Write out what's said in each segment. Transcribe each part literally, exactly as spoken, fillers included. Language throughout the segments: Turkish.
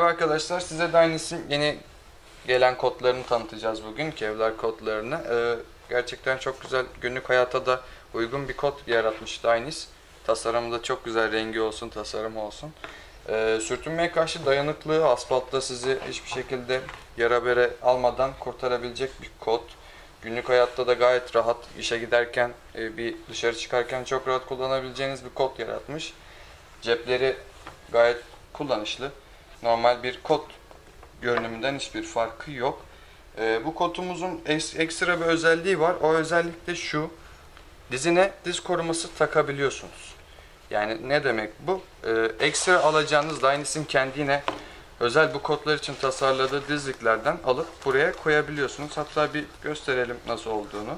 arkadaşlar, size Dynasty'nin yeni gelen kodlarını tanıtacağız bugün, Kevlar kodlarını. Ee, gerçekten çok güzel, günlük hayata da uygun bir kod yaratmış Dynasty. Tasarımı da çok güzel, rengi olsun, tasarımı olsun. Ee, sürtünmeye karşı dayanıklığı, asfaltta sizi hiçbir şekilde yara bere almadan kurtarabilecek bir kod. Günlük hayatta da gayet rahat, işe giderken, bir dışarı çıkarken çok rahat kullanabileceğiniz bir kod yaratmış. Cepleri gayet kullanışlı. Normal bir kod görünümünden hiçbir farkı yok. Ee, bu kodumuzun ekstra bir özelliği var. O özellik de şu: dizine diz koruması takabiliyorsunuz. Yani ne demek bu? Ee, ekstra alacağınız Dynasty'nin kendine özel bu kodlar için tasarladığı dizliklerden alıp buraya koyabiliyorsunuz. Hatta bir gösterelim nasıl olduğunu.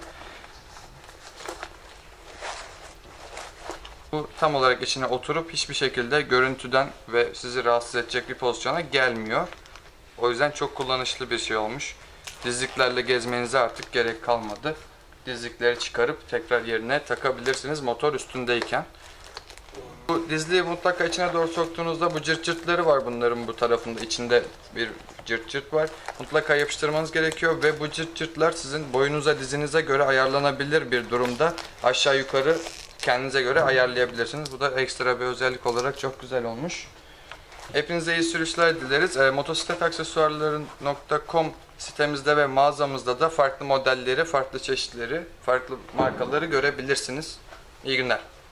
Bu tam olarak içine oturup hiçbir şekilde görüntüden ve sizi rahatsız edecek bir pozisyona gelmiyor. O yüzden çok kullanışlı bir şey olmuş. Dizliklerle gezmenize artık gerek kalmadı. Dizlikleri çıkarıp tekrar yerine takabilirsiniz motor üstündeyken. Bu dizliği mutlaka içine doğru soktuğunuzda bu cırt cırtları var, bunların bu tarafında içinde bir cırt cırt var. Mutlaka yapıştırmanız gerekiyor ve bu cırt cırtlar sizin boyunuza, dizinize göre ayarlanabilir bir durumda. Aşağı yukarı kendinize göre ayarlayabilirsiniz. Bu da ekstra bir özellik olarak çok güzel olmuş. Hepinize iyi sürüşler dileriz. E, motosiklet aksesuarları nokta com sitemizde ve mağazamızda da farklı modelleri, farklı çeşitleri, farklı markaları görebilirsiniz. İyi günler.